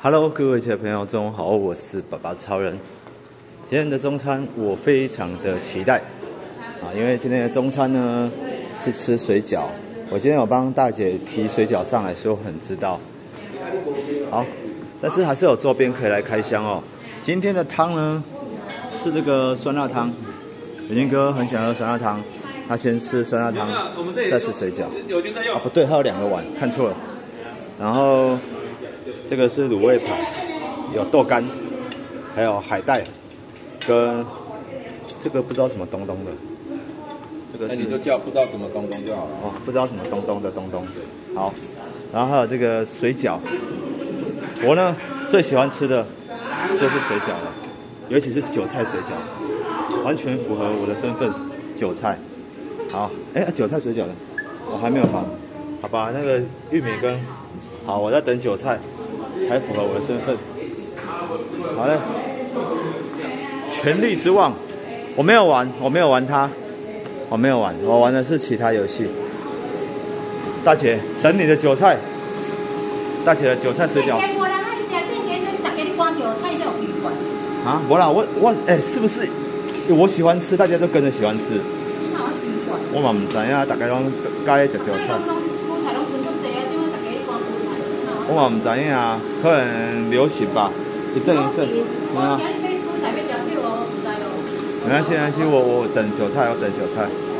Hello， 各位小朋友，中午好，我是爸爸超人。今天的中餐我非常的期待因为今天的中餐呢是吃水饺。我今天有帮大姐提水饺上来，所以我很知道。好，但是还是有周边可以来开箱哦。今天的汤呢是这个酸辣汤，元军哥很喜欢喝酸辣汤，他先吃酸辣汤，再吃水饺。不对，他有2个碗，看错了。然后这个是卤味排，有豆干，还有海带，跟这个不知道什么东东的。这个是你就叫不知道什么东东就好了。 哦，不知道什么东东的东东。好，然后还有这个水饺，我呢最喜欢吃的就是水饺了，尤其是韭菜水饺，完全符合我的身份，韭菜。好，韭菜水饺呢，我还没有放，好吧，那个玉米羹，好，我在等韭菜，才符合我的身份。好嘞，权力之望，我没有玩它。我没有玩，我玩的是其他游戏。大姐，等你的韭菜。大姐的韭菜水饺。啊，没啦，我是不是我喜欢吃，大家都跟着喜欢吃？我嘛唔知影，大家拢介意食韭菜。我嘛唔知影啊，可能流行吧，一阵一阵。没关系，我等韭菜，